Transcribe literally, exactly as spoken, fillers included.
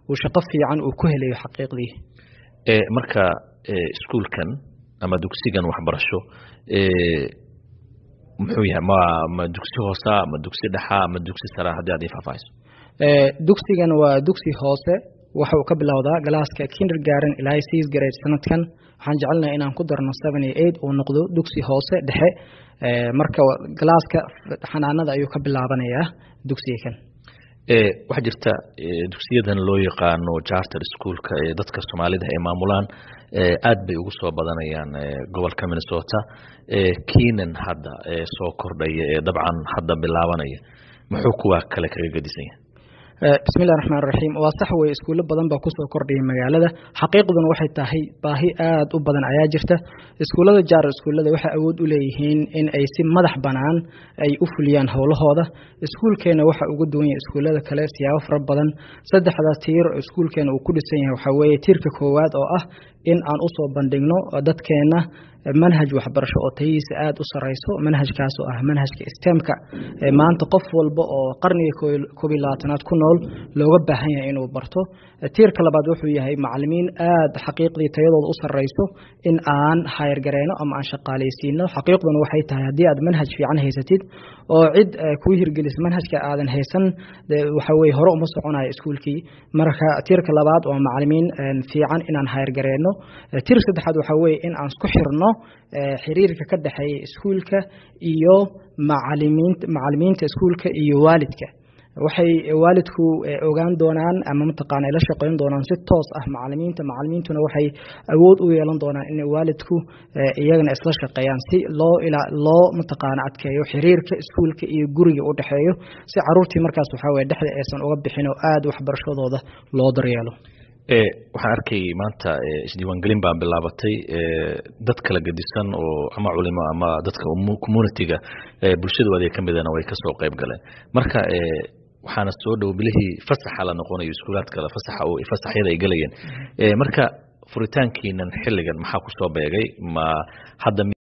وشقة في عن وكهلي حقيقي marka iskuulkan ama dugsigan waxbarasho muxuu yahay ma ma dugsi hoose ma dugsi dhexe ma dugsi sare hadii aad ifafayso dugsigan waa dugsi hoose waxa uu ka bilowdaa galaaska kindergarten ilaa sixth grade sanadkan waxaan jecelnahay inaan ku darno seven iyo eight oo noqdo dugsi hoose dhexe marka galaaska xanaanada ayuu ka bilaabanayaa dugsigan ee waxa jirta dugsiyadan loo yaqaano charter schoolka ee dadka Soomaalida ay maamulaan aad bay ugu soo badanayaan gobolka Minnesota ee Keenan hadda soo kordhaya ee dabcan hadda bilaabanaya muxuu kuwa kale kaga gadisan yahay بسم الله الرحمن الرحيم وصح way iskuulo badan baa ku soo kordhiyay magaalada xaqiiqduna waxay tahay baahi aad u badan ayaa jirta iskuulada jaar iskuulada waxa awood u leeyihiin in ay si madax banaan ay u fuliyaan hawlahooda iskuulkeena waxa ugu duwan yahay iskuulada kale siyaabo fara badan saddexda tiir iskuulkeena uu ku dhisan yahay waxa weeye tiirka koowaad oo ah in aan u soo bandhigno dadkeena manhaj waxbarasho oo tayiisa aad u sareyso manhajkaas oo ah manhajka STEM-ka maanta qof walba oo qarniga koob iyo labaatanaad ku nool looga baahan yahay inuu barto tiirka labaad wuxuu yahay macallimiin aad xaqiiqdii tayadooda u sareyso in aan hayr gareeno ama aan shaqaaleysiino xaqiiqduna waxay tahay hadii aad manhaj fiican haysatid oo cid ku hirgelis manhajka aadan haysan waxa way hore uma soconayo iskuulkii marka tiirka labaad oo macallimiin fiican inaan hayr gareeno tiirka saddexaad waxa way in aan isku xirno xiriirka ka dhaxeeya iskuulka iyo macallimiinta macallimiinta iskuulka iyo waalidka waxay waalidku ogaan doonaan ama mataqaanay la shaqeyn doonaan si toos ah macallimiinta macallimiintuna waxay awood u yeelan doonaan in waalidku iyagana isla shaqeeyaan si loo ila loo mataqaan adkeeyo xiriirka iskuulka iyo guriga u dhaxeeyo si caruurtii markaas waxa way dhaxda aysan uga bixin oo aad waxbarashadooda loo daryeelo ee waxaan arkay maanta isdiiwaangelin baan bilaabatay dad kala gadisan oo ama culimo ama dadka community-ga bulshada wada ka midana way ka soo qayb galeen marka ee waxaana soo dhow bilihii fasaxa la noqonayo iskuulaadka kala fasaxa oo fasaxyada ay galayeen ee marka furitaankiinan xilligan maxaa ku soo beegay ma hadda